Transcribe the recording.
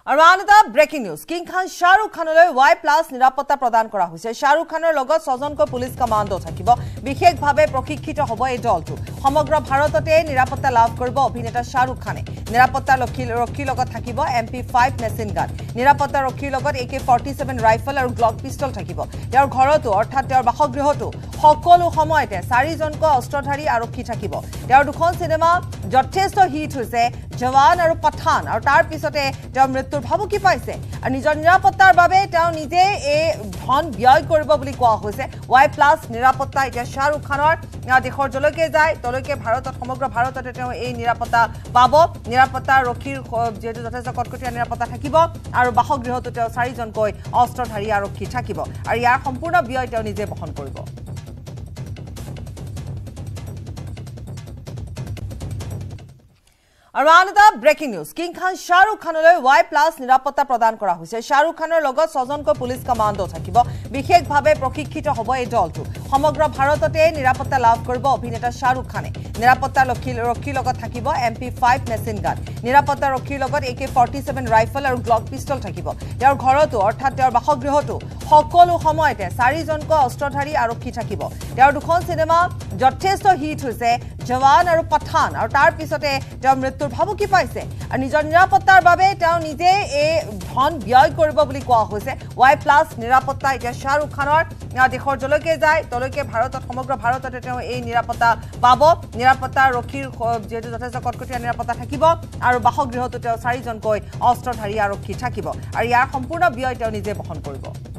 Around breaking news, King Khan Shahrukh Khanলৈ Y+ নিৰাপত্তা প্ৰদান কৰা হৈছে। Shahrukh Khanৰ লগত 6 জনকৈ পুলিচ কমাণ্ডো থাকিব। বিশেষভাৱে প্ৰশিক্ষিত হ'ব এই দলটো। সমগ্ৰ ভাৰততে নিৰাপত্তা লাভ কৰিব অভিনেতা Shahrukh Khane। নিৰাপত্তা ৰক্ষীৰ লগত থাকিব MP5 মেচিন গান। নিৰাপত্তা ৰক্ষীৰ লগত AK47 ৰাইফল আৰু গ্লক পিস্তল থাকিব। তেওঁৰ ঘৰতো অৰ্থাৎ তেওঁৰ বাসগৃহতো সকলো সময়তে 4 জনকৈ অস্ত্ৰধাৰী আৰক্ষী থাকিব। তেওঁৰ দুখন সিনেমা যথেষ্ট হিট হৈছে জৱান আৰু পঠান আৰু তাৰ পিছতে তেওঁ মৃত্যুৰ ভাবুকি পাইছে আৰু নিজৰ নিৰাপত্তাৰ বাবে তেওঁ নিজে এই ধন ব্যয় কৰিব বুলি কোৱা হৈছে। Y+ নিৰাপত্তা এতিয়া Shahrukh Khanৰ দেশৰ জলৈকে যায় তলৈকে ভাৰতত সমগ্ৰ ভাৰততে তেওঁ এই নিৰাপত্তা পাব। নিৰাপত্তা ৰক্ষীৰ যেটো যথেষ্ট কটকটীয়া নিৰাপত্তা থাকিব আৰু বাসগৃহতো তেওঁ 4 জনকৈ অস্ত্ৰধাৰী আৰক্ষী থাকিব আৰু ইয়াৰ সম্পূৰ্ণ ব্যয় তেওঁ নিজে বহন কৰিব। Around breaking news, King Khan Shahrukh Khanলৈ Y+ নিৰাপত্তা প্ৰদান কৰা হৈছে। Shahrukh Khanৰ লগত 6 জনকৈ পুলিচ কমাণ্ডো থাকিব। বিশেষভাৱে প্ৰশিক্ষিত হ'ব এই দলটো। সমগ্ৰ ভাৰততে নিৰাপত্তা লাভ কৰিব অভিনেতা Shahrukh Khane। নিৰাপত্তা ৰক্ষীৰ লগত থাকিব MP5 মেচিন গান। নিৰাপত্তা ৰক্ষীৰ লগত AK47 ৰাইফল আৰু গ্লক পিস্তল থাকিব। তেওঁৰ ঘৰতো অৰ্থাৎ তেওঁৰ বাসগৃহতো সকলো সময়তে 4 জনকৈ অস্ত্ৰধাৰী আৰক্ষী থাকিব। তেওঁৰ দুখন সিনেমা যথেষ্ট হিট হৈছে জৱান আৰু পঠান আৰু তাৰ পিছতে তেওঁ মৃত্যুৰ ভাবুকি পাইছে আৰু নিজৰ নিৰাপত্তাৰ বাবে তেওঁ নিজে এই ধন ব্যয় কৰিব বুলি কোৱা হৈছে। Y+ নিৰাপত্তা এতিয়া Shahrukh Khanৰ দেশৰ জলৈকে যায় তলৈকে ভাৰতত সমগ্ৰ ভাৰততে তেওঁ এই নিৰাপত্তা পাব। নিৰাপত্তা ৰক্ষীৰ যেটো যথেষ্ট কটকটীয়া নিৰাপত্তা থাকিব আৰু বাসগৃহতো তেওঁ 4 জনকৈ অস্ত্ৰধাৰী আৰক্ষী থাকিব আৰু ইয়াৰ সম্পূৰ্ণ ব্যয় তেওঁ নিজে বহন কৰিব।